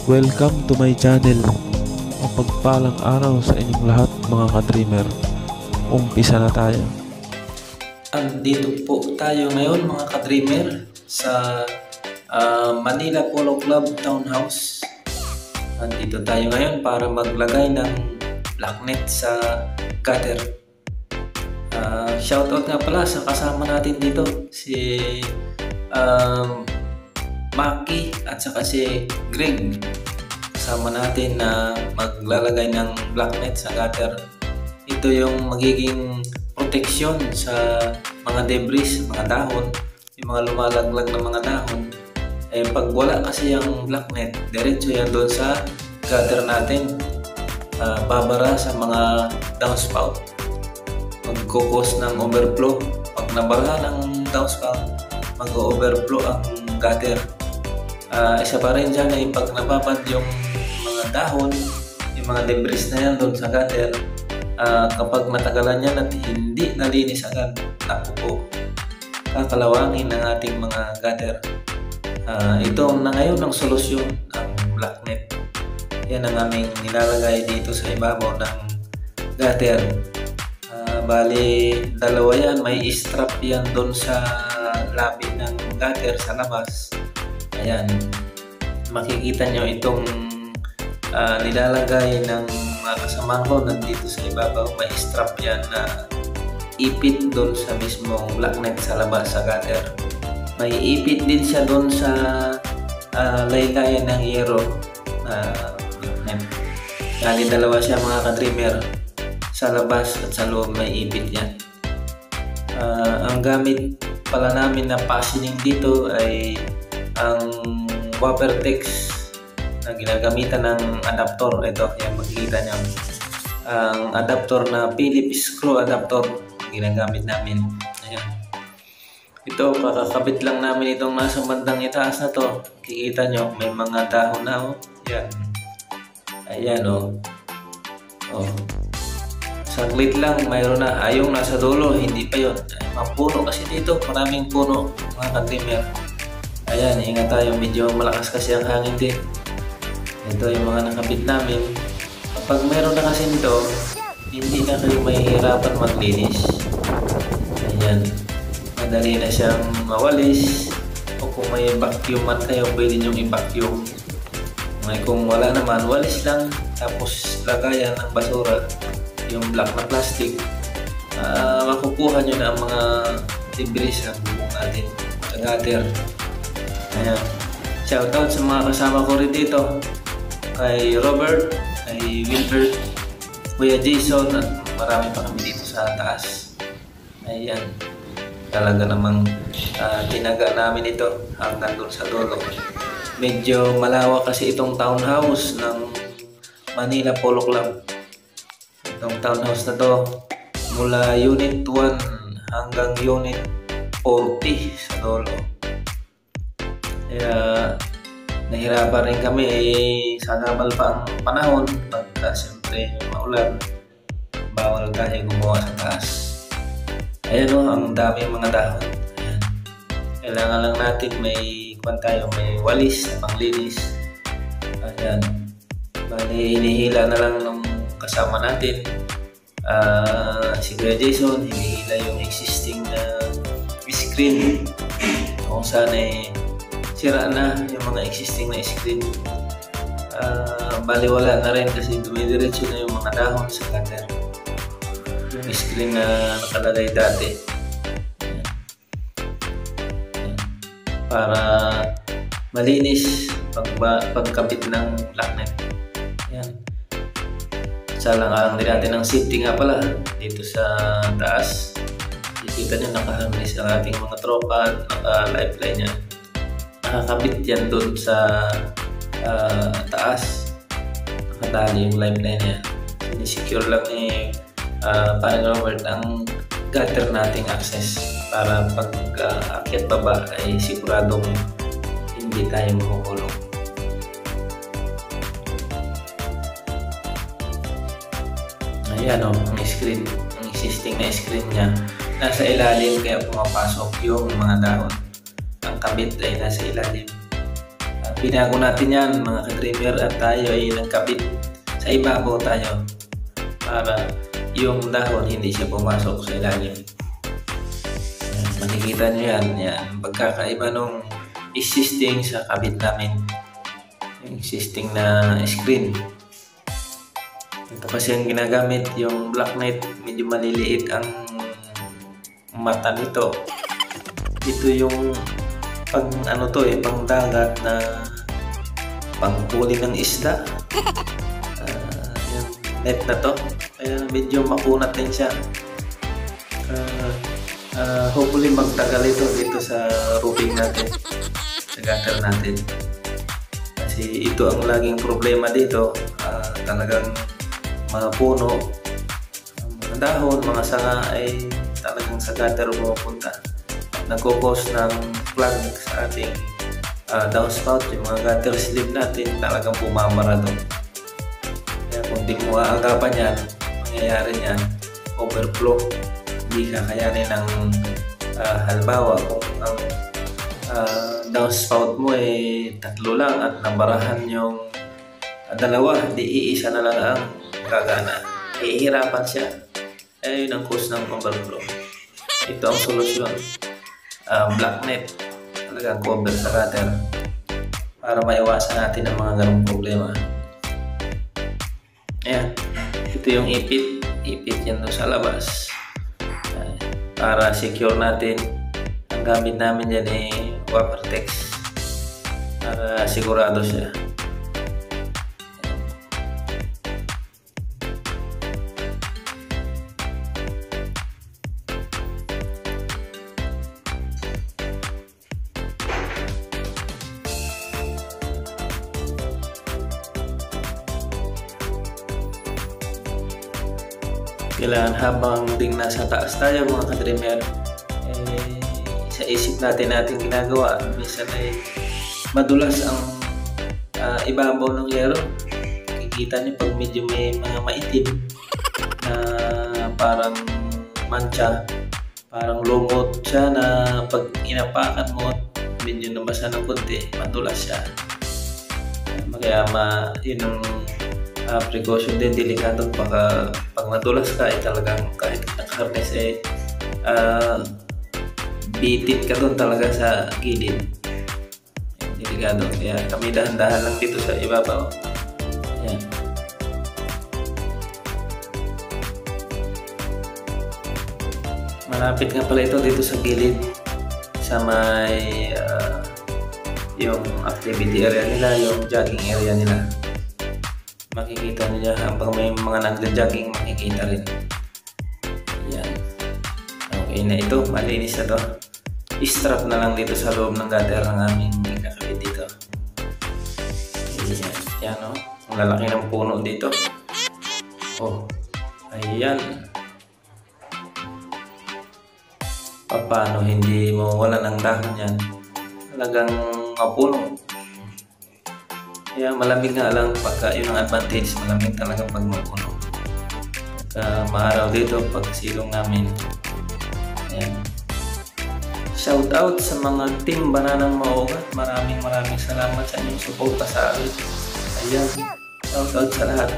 Welcome to my channel. Mapagpalang araw sa inyong lahat mga ka-dreamer. Umpisa na tayo. Andito po tayo ngayon mga ka-dreamer sa Manila Polo Club Townhouse. Andito tayo ngayon para maglagay ng blacknet sa gutter. Shoutout nga pala sa kasama natin dito, si Maki at saka si Greg. Kasama natin na maglalagay ng blacknet sa gutter. Ito yung magiging proteksyon sa mga debris, mga dahon, yung mga lumalaglag na mga dahon. Eh pag wala kasi yung blacknet, diretso yan doon sa gutter natin, babara sa mga downspout, magkukos ng overflow. Pag nabara ng downspout, mag-overflow ang gutter. Isa pa rin dyan ay pag nababad yung mga dahon, yung mga debris na yan doon sa gutter, kapag matagalan yan at hindi nalinis agad, ako po, kakalawangin ng ating mga gutter. Ito na ngayon ang solusyon ng blacknet. Yan ang aming nilalagay dito sa ibabaw ng gutter. Bali, dalawa yan, may strap yan doon sa labi ng gutter sa labas. Ayan, makikita nyo itong nilalagay ng mga kasama ko nandito sa ibabaw. May strap yan na ipit doon sa mismong blacknet sa labas sa gutter. May ipit din siya doon sa laylayan ng yero na blacknet. Kali dalawa siya mga ka-dreamer, sa labas at sa loob may ipit yan. Ang gamit pala namin na fastening dito ay ang WaperTex na ginagamitan ng adapter. Ito, yan makikita nyo. Ang adapter na Phillips screw adapter ginagamit namin. Ayan. Ito, kakakabit lang namin itong nasa bandang itaas na to. Kikita nyo, may mga dahon na. Oh. Yan. Ayan o. Oh. Saglit lang, mayroon na. Yung nasa dulo, hindi pa yun. Mga puno kasi dito, maraming puno mga ka-dreamer. Ayan, ingat tayo. Medyo malakas kasi ang hangin din. Ito yung mga nakabit namin. Kapag meron na kasi nito, hindi na kayo mahihirapan maglinis. Ayan. Madali na siyang mawalis. O kung may vacuum mat kayo, pwede nyo i-vacuum. Kung wala naman, walis lang. Tapos lagayan ng basura, yung black na plastic. Makukuha nyo na ang mga debris sa bubong natin sa gutter. Ayan. Shoutout sa mga kasama ko rin dito, kay Robert, kay Wilbert, Kuya Jason, at marami pa kami dito sa taas. Ayan. Talaga namang tinaga namin ito hanggang doon sa dulo. Medyo malawak kasi itong townhouse ng Manila Polo Club. Itong townhouse na to, mula Unit 1 hanggang Unit 40 sa dulo. Kaya nahirapan rin kami sa gabal pa ang panahon. Pagka siyempre maulan, bawal tayo gumawa sa taas. Ayan o, ang dami mga dahon. Ayan. Kailangan lang natin may may walis na panglinis. Ayan. Bali, hinihila na lang nung kasama natin. Si Kuya Jason, hinihila yung existing na screen. Kung saan sira na yung mga existing na screen. Bali wala na rin kasi dumidiretso na yung mga dahon sa gutter. Yung screen na nakalagay dati. Para malinis pagkabit ng blacknet. Yan. Isa lang ang natin ng safety nga pala dito sa taas. Nakikita nyo nakaharness ang ating mga tropa at naka-lifeline yan. Nakakabit yan doon sa taas. Nakatali yung lifeline niya. Sinisecure lang ni parang Robert ang gutter nating access para pag akyat baba ay siguradong hindi tayo makukulong. Ayan o, ang screen, ang existing na screen niya nasa ilalim kaya pumapasok yung mga dahon. Ang kabit ay nasa ilalim. At Binago natin yan mga ka-dreamer at tayo ay nagkabit sa ibabaw tayo para yung dahon hindi siya pumasok sa ilalim. Makikita nyo yan, pagkakaiba nung existing sa kabit namin, yung existing na screen. Ito kasi ang ginagamit, yung blacknet, medyo maliliit ang mata nito. Ito yung pang pang dagat na pangkuli ng isda. Yung net na to, kaya medyo makunat din siya. Hopefully magtagal ito dito sa roofing natin, sa gutter natin, kasi ito ang laging problema dito. Talagang mga puno, mga dahon, mga sanga ay talagang sa gutter pupunta, nagkukos ng plug sa ating downspout. Yung mga gutter sleeve natin talagang pumamara doon. Kaya kung di mo aagapan yan, mangyayari yan overflow. Hindi kakayanin ng halimbawa kung ang downspout mo ay 3 lang at nabarahan yung 2, di iisa na lang ang gagana, ihirapan siya. Yun ang cause ng overflow. Ito ang solusyon, blacknet, talagang cover sa gutter para maiwasan natin ang mga ganong problema. Ayan, ito yung ipit yan doon sa labas. Para secure natin, ang gamit namin dyan ay Wapertex para sigurado siya. Kailangan habang ding nasa taas tayo mga ka-dreamer, sa isip natin ginagawa. Minsan ay madulas ang ibabaw ng yero. Kikita niyo pag medyo may mga maitim na parang mancha, parang lumot siya na pag inapakan mo medyo nabasa ng konti, madulas siya. Kaya yun ang precaution din, delikado. Baka pag nadulas ka ay talagang kahit naka-harness bitit ka doon talaga sa gilid. Delikado. Kaya kami dahan-dahan lang dito sa ibabaw. Ayan. Malapit nga pala ito dito sa gilid sa may yung activity area nila, yung jogging area nila. Makikita niyo habang may mga nagja-jogging, makikita rin. Yan. Okay na ito, malinis na to. I-strap na lang dito sa loob ng gutter ng aming kakabit dito. Yan o. Ang lalaki ng puno dito. Oh, ayan. Paano hindi mo wala ng dahon yan? Talagang mapuno. Kaya malamig nga lang pagka yun ang advantage, malamig talaga pag mapuno. Pagka maaraw dito, pag silong namin. Ayan. Shout out sa mga team Bananang Maugat. Maraming salamat sa inyong suporta sa akin. Ayan. Shout out sa lahat.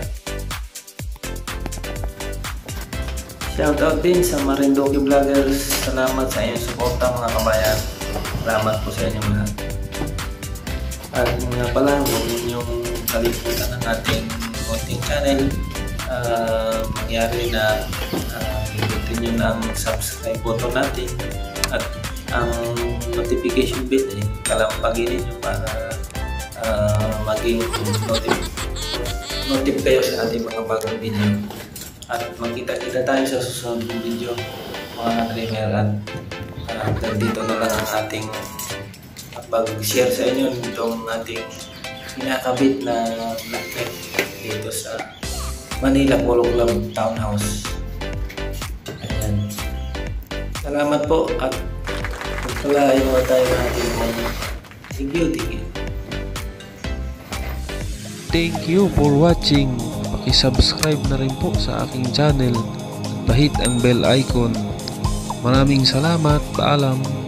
Shout out din sa Marinduque Vloggers. Salamat sa inyong suporta mga kabayan. Salamat po sa inyong lahat. At nga pala, huwag ninyong kalimutan ng ating konting channel. Mangyari na pindutin nyo na ang subscribe button natin at ang notification bell ay kalampagin nyo para maging notif kayo sa ating mga bagong video. At magkita-kita tayo sa susunod ng video mga dreamer. At dito na lang ang ating pag-share sa inyo itong ating kinakabit na blacknet dito sa Manila Polo Club Townhouse. Ayan. Salamat po at pagkalain mo tayo ng ating mga thank you. Thank you for watching. Paki-subscribe na rin po sa aking channel at pahit ang bell icon. Maraming salamat. Paalam.